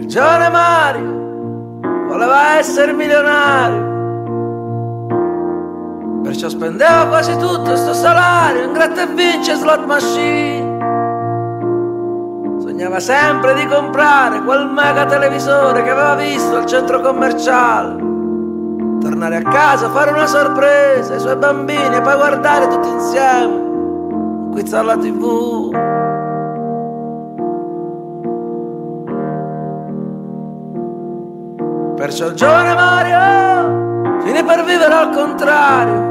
Il giovane Mario voleva essere milionario, perciò spendeva quasi tutto sto salario in gratta e vinci e slot machine. Sognava sempre di comprare quel mega televisore che aveva visto al centro commerciale, tornare a casa, fare una sorpresa ai suoi bambini e poi guardare tutti insieme un quiz alla TV. Perciò il giovane Mario finì per vivere al contrario.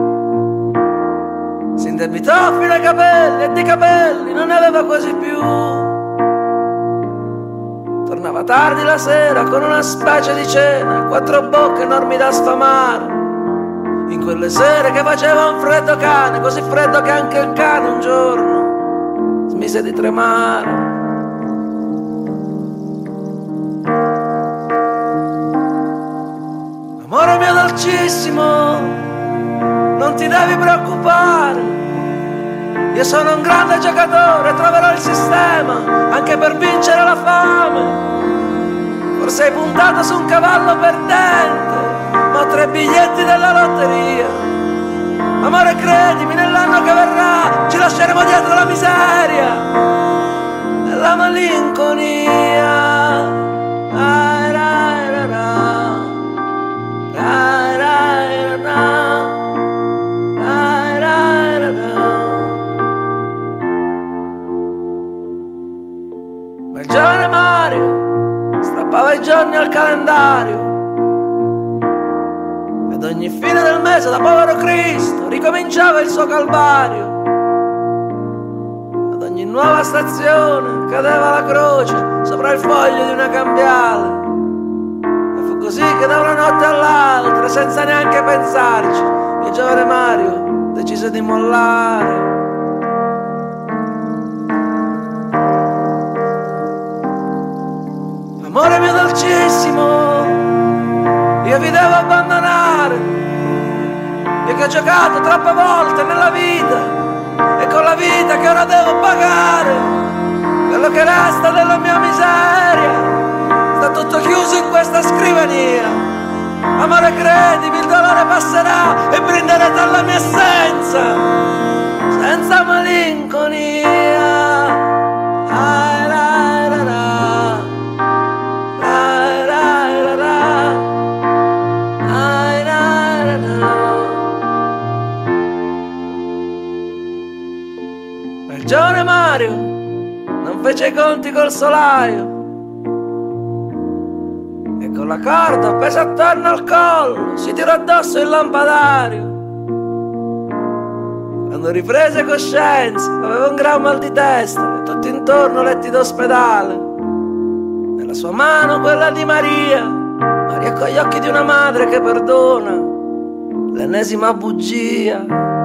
Si indebitò fino ai capelli e di capelli non ne aveva quasi più. Tornava tardi la sera con una specie di cena, 4 bocche enormi da sfamare. In quelle sere che faceva un freddo cane, così freddo che anche il cane un giorno smise di tremare. Amore mio dolcissimo, non ti devi preoccupare, io sono un grande giocatore, troverò il sistema anche per vincere la fame. Forse hai puntato su un cavallo perdente, ma ho 3 biglietti della lotteria. Amore, credimi, nell'anno che verrà ci lasceremo dietro la miseria e la malinconia. Ma il giovane Mario strappava i giorni al calendario ed ogni fine del mese da povero Cristo ricominciava il suo calvario. Ad ogni nuova stazione cadeva la croce sopra il foglio di una cambiale. E fu così che da una notte all'altra, senza neanche pensarci, il giovane Mario decise di mollare. Amore mio dolcissimo, io vi devo abbandonare, io che ho giocato troppe volte nella vita e con la vita che ora devo pagare, quello che resta della mia miseria sta tutto chiuso in questa scrivania. Amore, credimi, il dolore passerà e brinderete alla mia assenza senza malinconia. Il giovane Mario non fece i conti col solaio e con la corda appesa attorno al collo si tirò addosso il lampadario. Quando riprese coscienza aveva un gran mal di testa e tutti intorno letti d'ospedale. Nella sua mano quella di Maria, Maria con gli occhi di una madre che perdona l'ennesima bugia.